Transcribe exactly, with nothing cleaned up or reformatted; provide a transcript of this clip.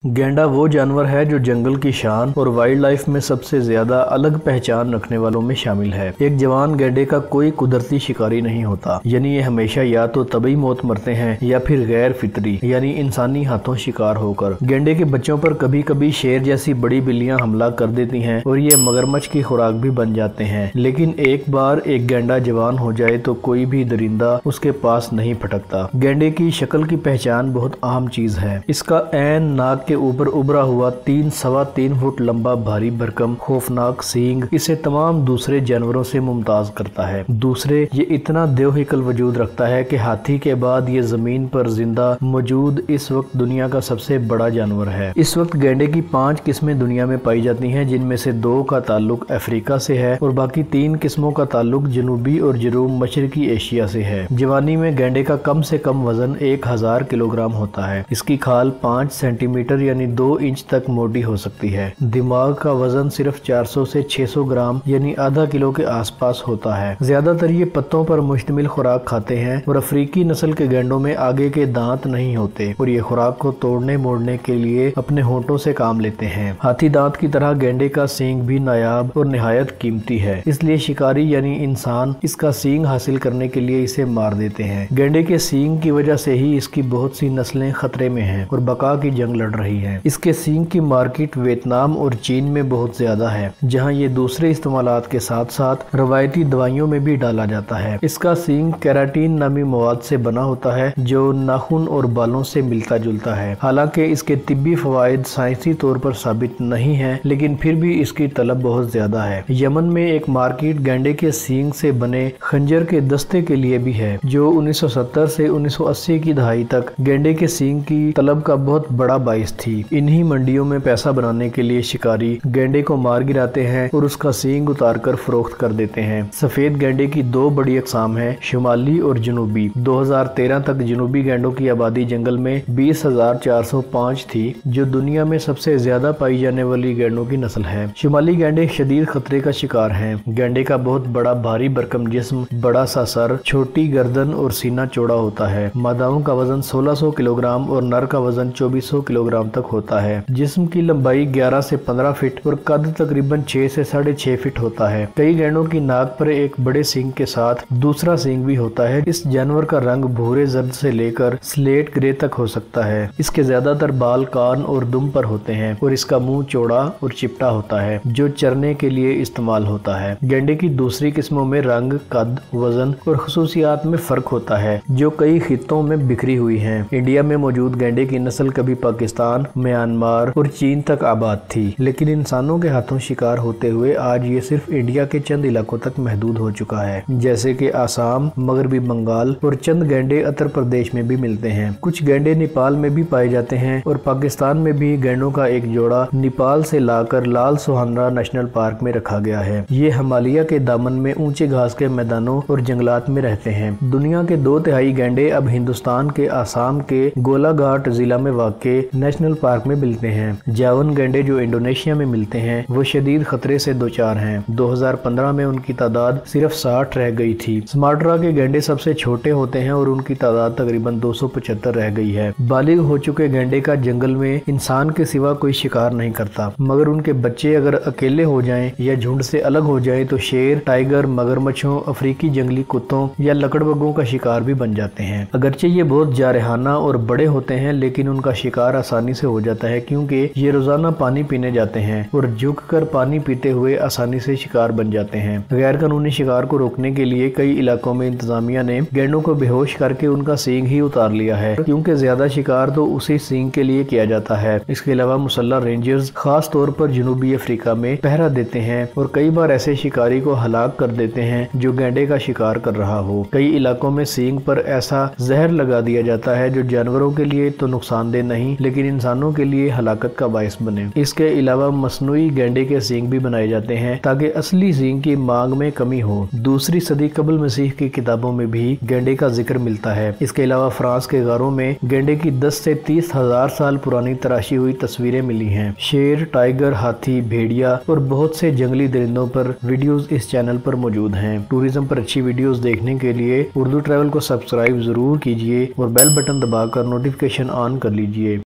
गैंडा वो जानवर है जो जंगल की शान और वाइल्ड लाइफ में सबसे ज्यादा अलग पहचान रखने वालों में शामिल है। एक जवान गैंडे का कोई कुदरती शिकारी नहीं होता, यानी ये हमेशा या तो तबई मौत मरते हैं या फिर गैर फितरी यानी इंसानी हाथों शिकार होकर। गैंडे के बच्चों पर कभी कभी शेर जैसी बड़ी बिल्लियां हमला कर देती हैं और ये मगरमच्छ की खुराक भी बन जाते हैं, लेकिन एक बार एक गैंडा जवान हो जाए तो कोई भी दरिंदा उसके पास नहीं फटकता। गैंडे की शक्ल की पहचान बहुत आम चीज है। इसका ऐन नाक के ऊपर उभरा हुआ तीन सवा तीन फुट लंबा भारी भरकम खौफनाक सींग इसे तमाम दूसरे जानवरों से मुमताज करता है। दूसरे, ये इतना देवहिकल वजूद रखता है कि हाथी के बाद ये जमीन पर जिंदा मौजूद इस वक्त दुनिया का सबसे बड़ा जानवर है। इस वक्त गैंडे की पांच किस्में दुनिया में पाई जाती हैं, जिनमें से दो का ताल्लुक अफ्रीका से है और बाकी तीन किस्मों का ताल्लुक जनूबी और जनूब मशरकी एशिया से है। जवानी में गैंडे का कम से कम वजन एक हजार किलोग्राम होता है। इसकी खाल पाँच सेंटीमीटर यानी दो इंच तक मोटी हो सकती है। दिमाग का वजन सिर्फ चार सौ से छह सौ ग्राम यानी आधा किलो के आसपास होता है। ज्यादातर ये पत्तों पर मुश्तमिल खुराक खाते हैं और अफ्रीकी नस्ल के गैंडों में आगे के दांत नहीं होते और ये खुराक को तोड़ने मोड़ने के लिए अपने होंठों से काम लेते हैं। हाथी दांत की तरह गैंडे का सींग भी नायाब और निहायत कीमती है, इसलिए शिकारी यानी इंसान इसका सींग हासिल करने के लिए इसे मार देते हैं। गैंडे के सींग की वजह से ही इसकी बहुत सी नस्लें खतरे में हैं और बका की जंग लड़ रही है। इसके सींग की मार्केट वियतनाम और चीन में बहुत ज्यादा है, जहां ये दूसरे इस्तेमालात के साथ साथ रवायती दवाइयों में भी डाला जाता है। इसका सींग केराटिन नामी मवाद से बना होता है जो नाखून और बालों से मिलता जुलता है। हालांकि इसके तिब्बी फवायद साइंसी तौर पर साबित नहीं है, लेकिन फिर भी इसकी तलब बहुत ज्यादा है। यमन में एक मार्केट गैंडे के सींग से बने खंजर के दस्ते के लिए भी है, जो उन्नीस सौ सत्तर से उन्नीस सौ अस्सी की दहाई तक गैंडे के सींग की तलब का बहुत बड़ा बाइस थी। इन्हीं मंडियों में पैसा बनाने के लिए शिकारी गैंडे को मार गिराते हैं और उसका सींग उतार कर फरोख्त कर देते हैं। सफेद गैंडे की दो बड़ी अकसाम है, शुमाली और जनूबी। दो हज़ार तेरह तक जनूबी गैंडों की आबादी जंगल में बीस हजार चार सौ पाँच थी, जो दुनिया में सबसे ज्यादा पाई जाने वाली गैंडों की नस्ल है। शुमाली गैंडे शदीद खतरे का शिकार हैं। गैंडे का बहुत बड़ा भारी भरकम जिस्म, बड़ा सा सर, छोटी गर्दन और सीना चौड़ा होता है। मादाओं का वजन सोलह सौ किलोग्राम और नर का वजन चौबीस सौ किलोग्राम तक होता है। जिस्म की लंबाई ग्यारह से पंद्रह फीट और कद तकरीबन छह से साढ़े छह फीट होता है। कई गैंडों की नाक पर एक बड़े सींग के साथ दूसरा सींग भी होता है। इस जानवर का रंग भूरे जर्द से लेकर स्लेट ग्रे तक हो सकता है। इसके ज्यादातर बाल कान और दुम पर होते हैं और इसका मुंह चौड़ा और चिपटा होता है, जो चरने के लिए इस्तेमाल होता है। गैंडे की दूसरी किस्मों में रंग, कद, वजन और खसूसियात में फर्क होता है, जो कई खित्तों में बिखरी हुई है। इंडिया में मौजूद गैंडे की नस्ल कभी पाकिस्तान, म्यांमार और चीन तक आबाद थी, लेकिन इंसानों के हाथों शिकार होते हुए आज ये सिर्फ इंडिया के चंद इलाकों तक महदूद हो चुका है, जैसे कि आसाम, मगरबी बंगाल और चंद गैंडे उत्तर प्रदेश में भी मिलते हैं। कुछ गैंडे नेपाल में भी पाए जाते हैं और पाकिस्तान में भी गैंडों का एक जोड़ा नेपाल से लाकर लाल सुहानरा नेशनल पार्क में रखा गया है। ये हिमालय के दामन में ऊंचे घास के मैदानों और जंगलात में रहते हैं। दुनिया के दो तिहाई गैंडे अब हिंदुस्तान के आसाम के गोलाघाट जिला में वाक़े नेशनल पार्क में मिलते हैं। जावन गैंडे जो इंडोनेशिया में मिलते हैं वो शदीद खतरे से दो चार हैं। दो हज़ार पंद्रह में उनकी तादाद सिर्फ साठ रह गई थी। सुमाट्रा के गैंडे सबसे छोटे होते हैं और उनकी तादाद तकरीबन दो सौ पचहत्तर रह गई है। बालिग हो चुके गैंडे का जंगल में इंसान के सिवा कोई शिकार नहीं करता, मगर उनके बच्चे अगर अकेले हो जाएं या झुंड से अलग हो जाएं तो शेर, टाइगर, मगरमच्छों, अफ्रीकी जंगली कुत्तों या लकड़बग्गों का शिकार भी बन जाते हैं। अगरचे ये बहुत जारहाना और बड़े होते हैं, लेकिन उनका शिकार आसानी से हो जाता है क्योंकि ये रोजाना पानी पीने जाते हैं और झुक कर पानी पीते हुए आसानी से शिकार बन जाते हैं। गैर कानूनी शिकार को रोकने के लिए कई इलाकों में इंतजामिया ने गैंडों को बेहोश करके उनका सींग ही उतार लिया है, क्योंकि ज्यादा शिकार तो उसी सींग के लिए किया जाता है। इसके अलावा मुसल्ला रेंजर्स खास तौर पर जनूबी अफ्रीका में पहरा देते हैं और कई बार ऐसे शिकारी को हलाक कर देते हैं जो गैंडे का शिकार कर रहा हो। कई इलाकों में सींग पर ऐसा जहर लगा दिया जाता है जो जानवरों के लिए तो नुकसानदेह नहीं, लेकिन इंसानों के लिए हलाकत का बायस बने। इसके अलावा मसनूई गैंडे के सींग भी बनाए जाते हैं ताकि असली सींग की मांग में कमी हो। दूसरी सदी कबल मसीह की किताबों में भी गैंडे का जिक्र मिलता है। इसके अलावा फ्रांस के गारों में गैंडे की दस से तीस हजार साल पुरानी तराशी हुई तस्वीरें मिली हैं। शेर, टाइगर, हाथी, भेड़िया और बहुत से जंगली दरिंदों पर वीडियोस इस चैनल पर मौजूद हैं। टूरिज्म पर अच्छी वीडियोस देखने के लिए उर्दू ट्रैवल को सब्सक्राइब जरूर कीजिए और बेल बटन दबाकर नोटिफिकेशन ऑन कर लीजिए।